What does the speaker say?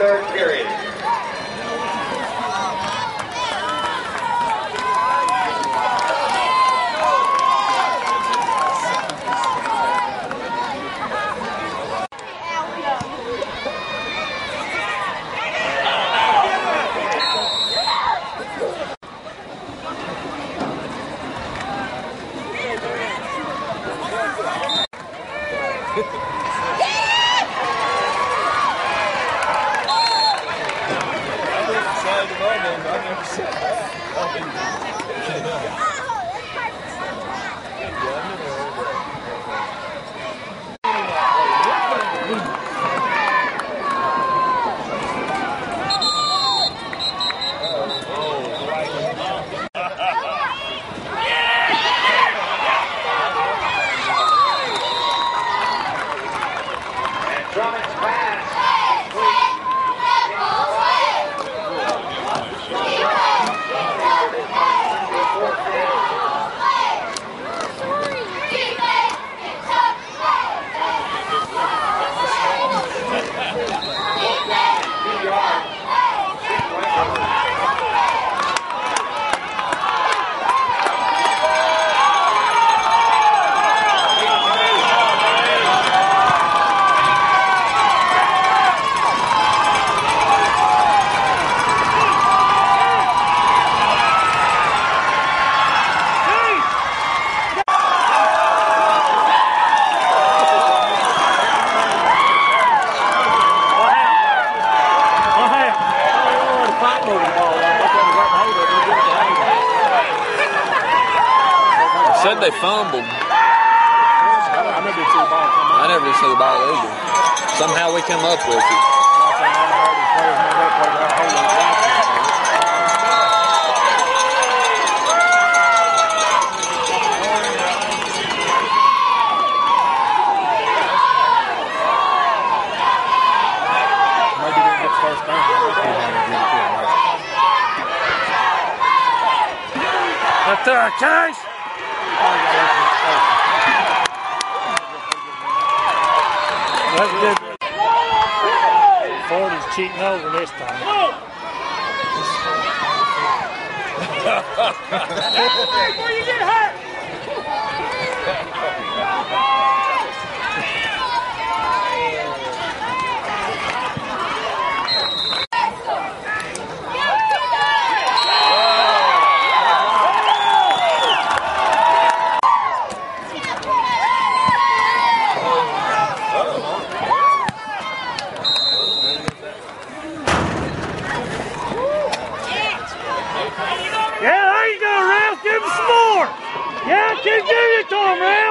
third period. Said they fumbled. I never did see the ball either. Somehow we come up with it. Maybe didn't get first down. Up there, Case! That's good. Ford is cheating over this time. Before you get hurt! Yeah, there you go, Ralph. Give him some more. Yeah, keep giving it to him, Ralph.